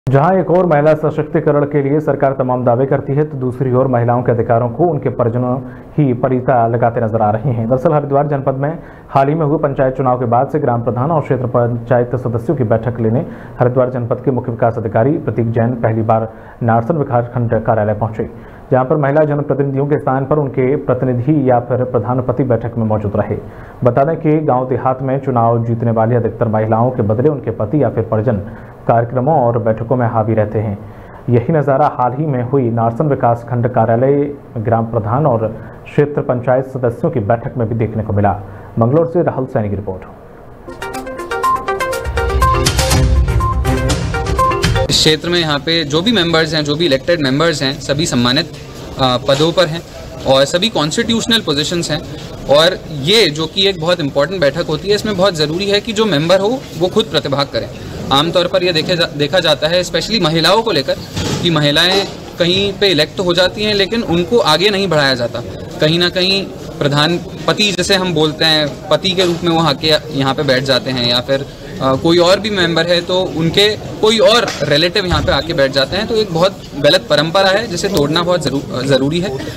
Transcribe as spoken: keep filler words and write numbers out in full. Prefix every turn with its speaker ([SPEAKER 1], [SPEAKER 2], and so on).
[SPEAKER 1] जहां एक और महिला सशक्तिकरण के लिए सरकार तमाम दावे करती है, तो दूसरी ओर महिलाओं के अधिकारों को उनके परिजनों ही परिता लगाते नजर आ रहे हैं। दरअसल हरिद्वार जनपद में हाल ही में हुए पंचायत चुनाव के बाद से ग्राम प्रधान और क्षेत्र पंचायत सदस्यों की बैठक लेने हरिद्वार जनपद के मुख्य विकास अधिकारी प्रतीक जैन पहली बार नारसन विकासखंड कार्यालय पहुंचे, जहां पर महिला जनप्रतिनिधियों के स्थान पर उनके प्रतिनिधि या फिर प्रधानपति बैठक में मौजूद रहे। बता दें कि गांव देहात में चुनाव जीतने वाली अधिकतर महिलाओं के बदले उनके पति या फिर परिजन कार्यक्रमों और बैठकों में हावी रहते हैं। यही नज़ारा हाल ही में हुई नारसन विकास खंड कार्यालय ग्राम प्रधान और क्षेत्र पंचायत सदस्यों की बैठक में भी देखने को मिला। मंगलौर से राहुल सैनी की रिपोर्ट।
[SPEAKER 2] इस क्षेत्र में यहाँ पे जो भी मेंबर्स हैं, जो भी इलेक्टेड मेंबर्स हैं, सभी सम्मानित पदों पर हैं और सभी कॉन्स्टिट्यूशनल पोजीशंस हैं। और ये जो कि एक बहुत इंपॉर्टेंट बैठक होती है, इसमें बहुत ज़रूरी है कि जो मेंबर हो वो खुद प्रतिभाग करें। आमतौर पर यह देखे जा, देखा जाता है स्पेशली महिलाओं को लेकर कि महिलाएं कहीं पे इलेक्ट तो हो जाती हैं लेकिन उनको आगे नहीं बढ़ाया जाता। कहीं ना कहीं प्रधान पति जैसे हम बोलते हैं, पति के रूप में वो आके यहाँ पे बैठ जाते हैं, या फिर आ, कोई और भी मेंबर है तो उनके कोई और रिलेटिव यहाँ पे आके बैठ जाते हैं। तो एक बहुत गलत परंपरा है जिसे तोड़ना बहुत जरूर, ज़रूरी है।